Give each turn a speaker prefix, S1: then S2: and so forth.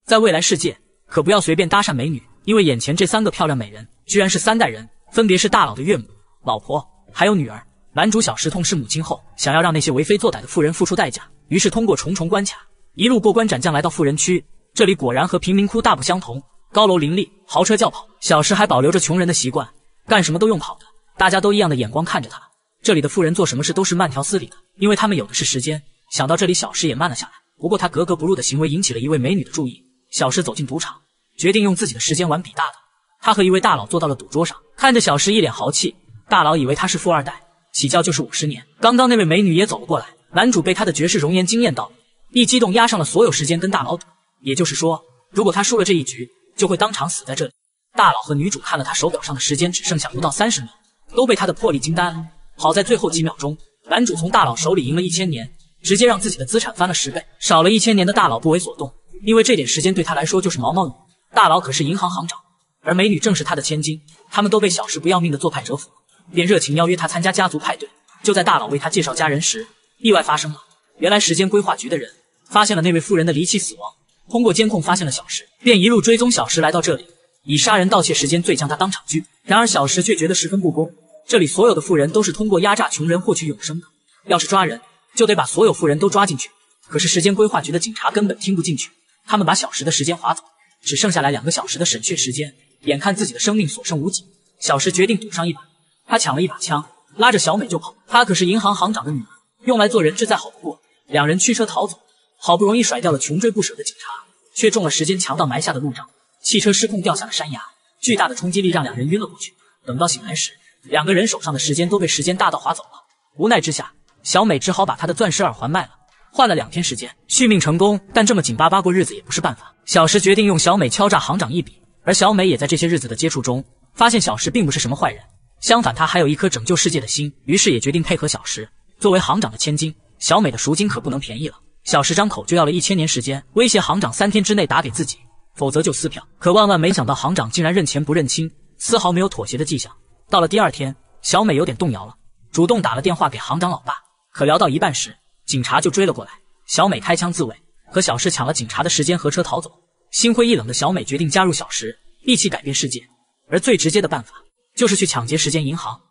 S1: 在未来世界，可不要随便搭讪美女，因为眼前这3个漂亮美人，居然是3代人，分别是大佬的岳母、老婆，还有女儿。男主小石痛失母亲后，想要让那些为非作歹的富人付出代价，于是通过重重关卡，一路过关斩将来到富人区。这里果然和贫民窟大不相同，高楼林立，豪车轿跑。小石还保留着穷人的习惯，干什么都用跑的，大家都异样的眼光看着他。这里的富人做什么事都是慢条斯理的，因为他们有的是时间。想到这里，小石也慢了下来。不过他格格不入的行为引起了一位美女的注意。小石走进赌场，决定用自己的时间玩比大的。他和一位大佬坐到了赌桌上，看着小石一脸豪气。大佬以为他是富二代，起轿就是50年。刚刚那位美女也走了过来，男主被她的绝世容颜惊艳到了，一激动压上了所有时间跟大佬赌。也就是说，如果他输了这一局，就会当场死在这里。大佬和女主看了他手表上的时间只剩下不到30秒，都被他的魄力惊呆了。好在最后几秒钟，男主从大佬手里赢了1000年，直接让自己的资产翻了10倍。少了1000年的大佬不为所动，因为这点时间对他来说就是毛毛雨。大佬可是银行行长，而美女正是他的千金，他们都被小石不要命的做派折服，便热情邀约他参加家族派对。就在大佬为他介绍家人时，意外发生了。原来时间规划局的人发现了那位富人的离奇死亡，通过监控发现了小石，便一路追踪小石来到这里，以杀人盗窃时间罪将他当场拘。然而小石却觉得十分不公，这里所有的富人都是通过压榨穷人获取永生的，要是抓人，就得把所有富人都抓进去。可是时间规划局的警察根本听不进去，他们把小石的时间划走，只剩下来2个小时的审讯时间。眼看自己的生命所剩无几，小石决定赌上一把。他抢了一把枪，拉着小美就跑。她可是银行行长的女儿，用来做人质再好不过。2人驱车逃走，好不容易甩掉了穷追不舍的警察，却中了时间强盗埋下的路障，汽车失控掉下了山崖，巨大的冲击力让2人晕了过去。等到醒来时，2个人手上的时间都被时间大盗划走了。无奈之下，小美只好把她的钻石耳环卖了，换了2天时间续命成功。但这么紧巴巴过日子也不是办法，小石决定用小美敲诈行长一笔。而小美也在这些日子的接触中，发现小石并不是什么坏人，相反他还有一颗拯救世界的心，于是也决定配合小石。作为行长的千金，小美的赎金可不能便宜了。小石张口就要了1000年时间，威胁行长3天之内打给自己，否则就撕票。可万万没想到，行长竟然认钱不认亲，丝毫没有妥协的迹象。到了第2天，小美有点动摇了，主动打了电话给行长老爸。可聊到一半时，警察就追了过来，小美开枪自卫，和小石抢了警察的时间和车逃走。心灰意冷的小美决定加入小石，一起改变世界。而最直接的办法就是去抢劫时间银行。